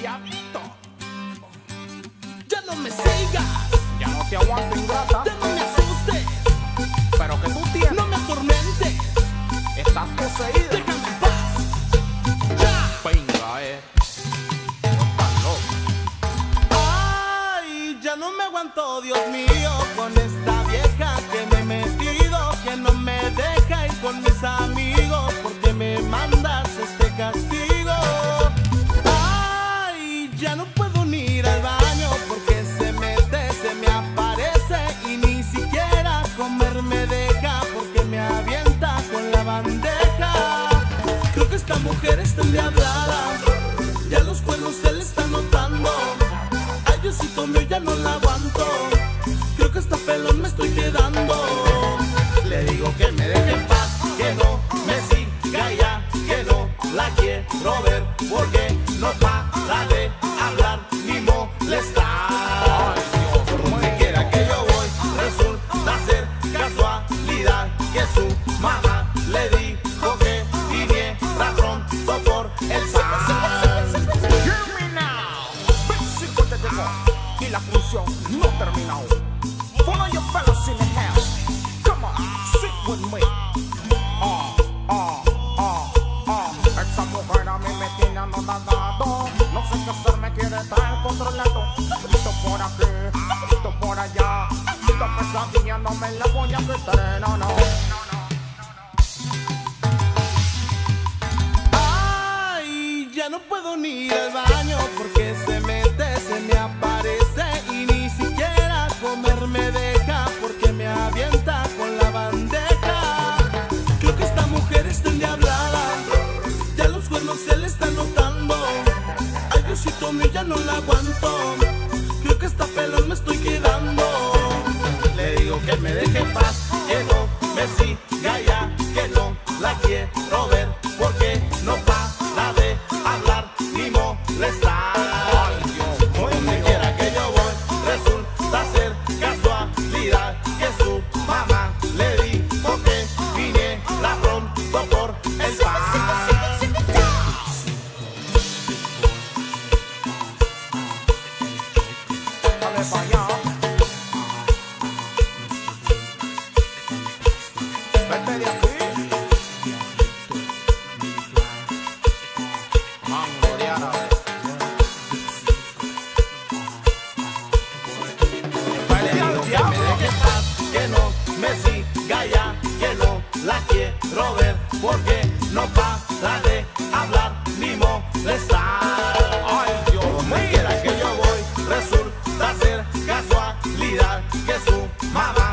diablito. Ya no me sigas, Ya no te aguanto, ingrata. ya no me asustes, Pero que tú tienes, no me atormentes, estás poseída. déjame en paz. Ya. Venga, estás loco. Ay, ya no me aguanto, Dios mío, con esta vieja que me he metido, que no me deja ir con mis amigos, porque me mandas este castigo. Ay, ya no puedo ni ir al baño, porque se mete, se me aparece y ni siquiera comer me deja, porque me avienta con la bandeja. Creo que esta mujer está endiablada, ya los cuernos se le están notando. Ay, Diosito mío, ya no la aguanto, creo que esta pelón me estoy quedando. Le digo que me deje en paz, que no me siga ya, que no la quiero ver, porque no para de hablar ni molestar. Por donde quiera que yo voy, resulta ser casualidad que su mamá le dijo que viniera pronto por el pan. Hear me now. Versículo te llegó y la función no terminó. Follow your fellas in the house. Come on, sit with me. Esa mujer a mí me tiene anodado. No sé qué hacer, me quiere traer controlado. Esto por aquí, esto por allá. Esta pesadilla no me la voy a quitar, no, no. Ay, ya no puedo ni ir al baño, porque se mete, se me aparece y ni siquiera comer me deja, porque me avienta con la bandeja. Creo que esta mujer está endiablada, ya los cuernos se le están notando. Ay, Diosito mío, ya no la aguanto, creo que esta pelón me estoy quedando. Le digo que me deje en paz, que no me siga ya, que no la quiero ver, porque no para de hablar ni molestar. Por donde quiera que yo voy, resulta ser casualidad que su mamá le dijo que viniera pronto por el pan. Dale pa' allá. Vete de aquí. Mango de árabe. Le digo que me deje en paz, que no me siga ya, que no la quiero ver, porque no para de hablar ni molestar. Ay, Dios Donde mío. quiera que yo voy, resulta ser casualidad que su mamá